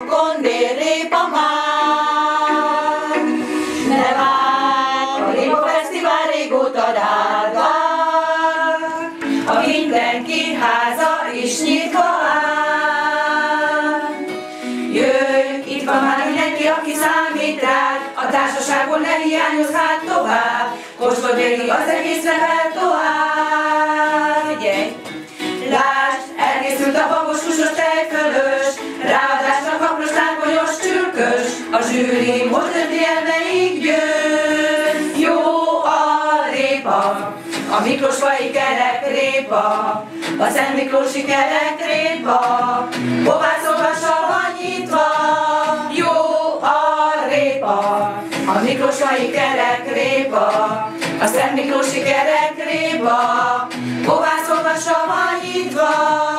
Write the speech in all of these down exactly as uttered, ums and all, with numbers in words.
kondér répa már. Ne várj, a Répa Fesztivál régóta dárgál, a mindenki háza is nyitva áll. Jöjj, itt van már mindenki, aki számít rád, a társaságból ne hiányoz hát tovább, kóstolj végig az egész repertoár. Figyelj! Lásd, elkészült a babos húsos tejfölös, ráadásul a kapros lángonyos csülkös, a zsűri most dönti el, melyik győz. Jó a répa, a miklósfai kerekrépa, a Szent Miklósi kerekrépa, kovászolva savanyítva. Jó a répa, a miklósfai kerekrépa, a Szent Miklósi kerekrépa, kovászolva savanyítva.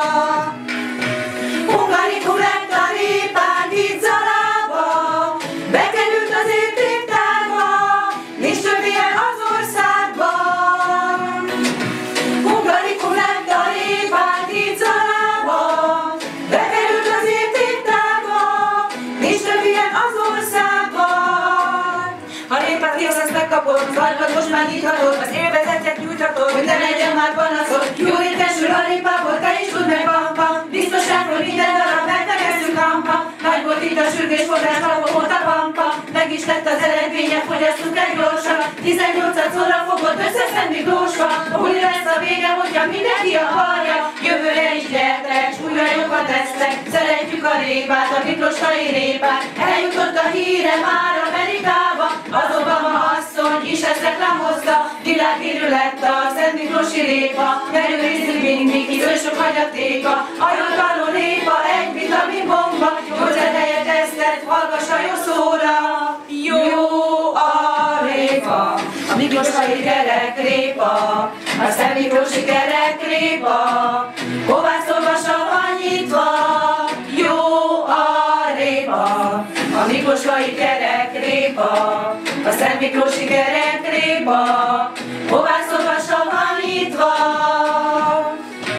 Hungarikum lett a répánk itt Zalába, bekerült az értéktárba, nincs több ilyen az országban. Hungarikum lett a répánk itt Zalába, bekerült az értéktárba, nincs több ilyen az országban. A répát riasztasz megkapod, vagy most már nyithatod, az élvezetet nyújthatod, hogy ne legyen már panaszod. Jól étesül a répából, te is tudd meg, pampa, biztoság, hogy minden darab megtegezzük, hampa. Nagy volt itt a sürgés forrás, alapok volt a pampa, meg is lett az eredménye, fogyasztunk egy gyorsan. tizennyolcadszorra fogod összeszedni Miklósba, úgy lesz a vége, hogyha mindenki akarja. Jövőre is gyertek, s újra jókat tesztek, szeretjük a répát, a miklósfai répát. Eljutott a híre már Amerikába, az Obama asszony is ezt reklámozta, világhírű lett a Szent Miklósi répa, megőrizzük mindig, hisz ő sok hagyatéka. A jótaló répa egy vitaminbomba, gyógyszerhelyet esztett, hallgass a jó szóra. Jó a répa, a miklósfai kerekrépa, a Szent Miklósi kerekrépa, kovászolva savanyítva. Jó a répa, a miklósfai kerekrépa, a Szent Miklósi kerekrépa,